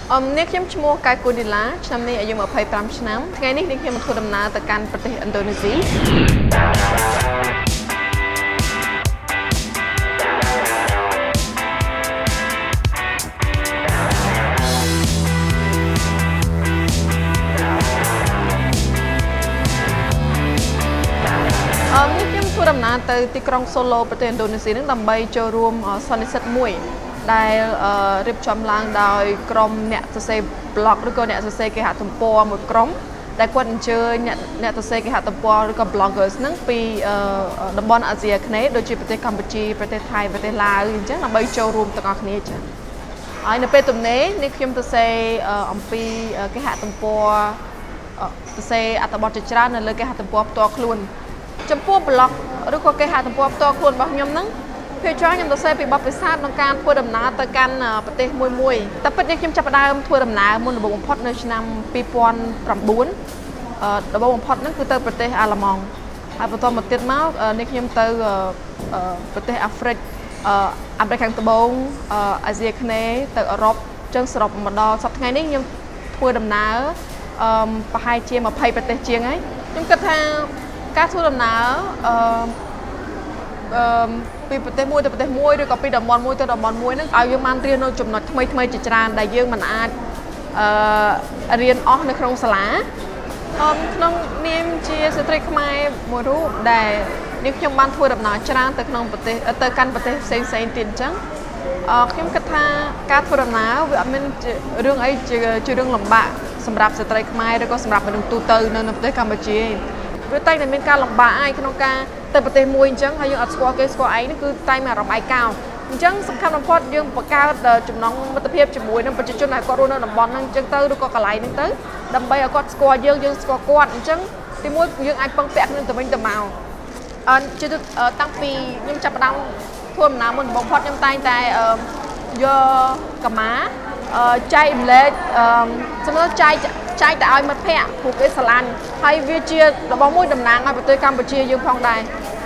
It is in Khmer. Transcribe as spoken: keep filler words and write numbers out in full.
Ôm nét nhóm mua cái Kounila, năm nay ở dùng ở phải tám năm. Ngày nay nét nhóm một đầm na từ canประเทศ Indonesia. Ôm nét nhóm mua đầm na từ tì krong Solo ประเทศ Indonesia នឹងដើម្បីចូលរួមសន្និសីទមួយដែលរៀបចំឡើងដោយក្រុមអ្នកសរសេរ blog ឬក៏អ្នកសរសេរគេហទំព័រមួយក្រុមដែលគាត់អញ្ជើញអ្នកអ្នកសរសេរគេហទំព័រឬក៏ bloggers ហ្នឹងពីតំបន់អាស៊ីអាគ្នេយ៍ដូចជាប្រទេសកម្ពុជាប្រទេសថៃប្រទេសឡាវអញ្ចឹងដើម្បីចូលរួមទាំងអស់គ្នាចា៎ហើយនៅពេលទំនេរនេះខ្ញុំសរសេរអំពីគេហទំព័រសរសេរអត្ថបទជាច្រើននៅលើគេហទំព័រផ្ទាល់ខ្លួនចំពោះ blog ឬក៏គេហទំព័រផ្ទាល់ខ្លួនរបស់ខ្ញុំហ្នឹងពេលចុះខ្ញុំសរសេរពីបទពិសោធន៍ក្នុងការធ្វើដំណើរទៅកាន់ប្រទេសមួយមួយតែពិតនេះខ្ញុំចាប់ផ្ដើមធ្វើដំណើរមុនដំបូងបំផុតនៅឆ្នាំពីរពាន់ប្រាំបួនដំបូងបំផុតហ្នឹងគឺទៅប្រទេសអាល្លឺម៉ង់ហើយបន្តមកទៀតមកនេះខ្ញុំទៅប្រទេសអាហ្វ្រិកអាមេរិកខាងត្បូងអាស៊ីអាគ្នេយ៍ទៅអឺរ៉ុបចឹងសរុបមកដល់សប្តាហ៍ថ្ងៃនេះខ្ញុំធ្វើដំណើរប្រហែលជាម្ភៃប្រទេសជាងហើយខ្ញុំគិតថាការធ្វើដំណើរអឺពីប្រទេសមួយទៅប្រទេសមួយឬក៏ពីតំបន់មួយទៅតំបន់មួយហ្នឹងឲ្យយើងបានរៀននៅចំណុចថ្មីថ្មីជាច្រើនដែលយើងមិនអាចអឺរៀនអស់នៅក្នុងសាលាអមក្នុងនាមជាស្ត្រីខ្មែរមួយរូបដែលនេះខ្ញុំបានធ្វើដំណើរច្រើនទៅក្នុងប្រទេសទៅកាន់ប្រទេសផ្សេងផ្សេងទៀតអញ្ចឹងអឺខ្ញុំគិតថាការធ្វើដំណើរវាអត់មានរឿងអីជារឿងលំបាកសម្រាប់ស្ត្រីខ្មែរឬក៏សម្រាប់មនុស្សទូទៅនៅប្រទេសកម្ពុជាវាតែតែមានការលំបាកឯក្នុងការទៅប្រទេសមួយអញ្ចឹងហើយយើងអត់ស្គាល់គេស្គាល់ឯងនេះគឺតែមានអារម្មណ៍ឯកោអញ្ចឹងសំខាន់បំផុតយើងបង្កើតចំណងមិត្តភាពជាមួយនឹងប្រជាជនដែលគាត់រស់នៅតំបន់ហ្នឹងអញ្ចឹងទៅឬក៏កន្លែងហ្នឹងទៅដើម្បីឲ្យគាត់ស្គាល់យើងយើងស្គាល់គាត់អញ្ចឹងទីមួយយើងអាចពឹងពាក់គ្នាទៅវិញទៅមកអឺជាតាំងពីខ្ញុំចាប់ផ្ដើមធ្វើដំណើរមុនបំផុតខ្ញុំតែងតែយកកាម៉ាចែកម្លែកសម្រាប់ចែកចែកទៅឲ្យមិត្តភ័ក្តិពួកគេស្រឡាញ់ហើយវាជារបស់មួយតំណាងឲ្យប្រទេសកម្ពុជាយើងផងដែរ